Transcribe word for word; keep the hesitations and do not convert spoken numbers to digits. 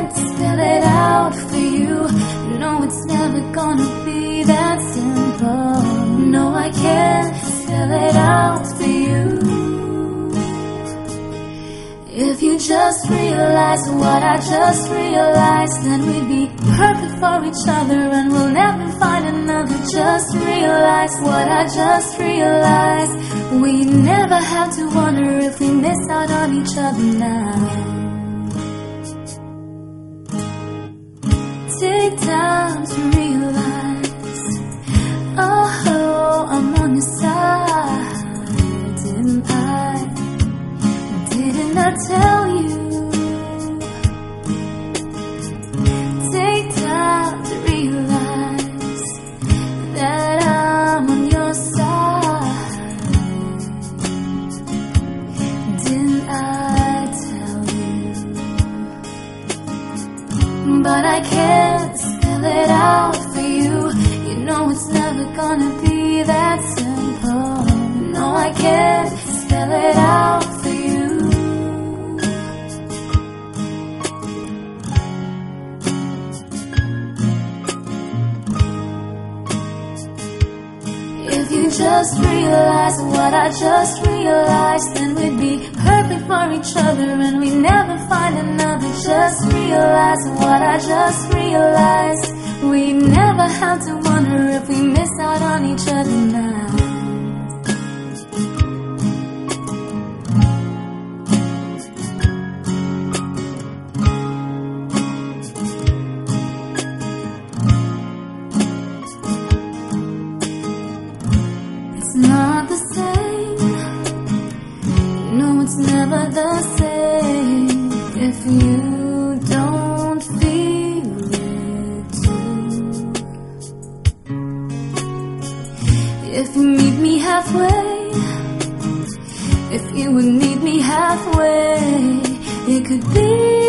can't spell it out for you. No, it's never gonna be that simple. No, I can't spell it out for you. If you just realize what I just realized, then we'd be perfect for each other and we'll never find another. Just realize what I just realized. We never have to wonder if we miss out on each other now. Take time to realize, oh, I'm on your side. Didn't I, didn't I tell you? Take time to realize that I'm on your side. Didn't I tell you? But I can't spell it out for you. You know it's never gonna be that simple. No, I can't spell it out for you. If you just realize what I just realized, then we'd be perfect for each other and we'd never find another. Just realize what I just realized. We never have to wonder if we miss out on each other now. It's not the same. No, it's never the same if you don't feel it too. If you meet me halfway, if you would meet me halfway, it could be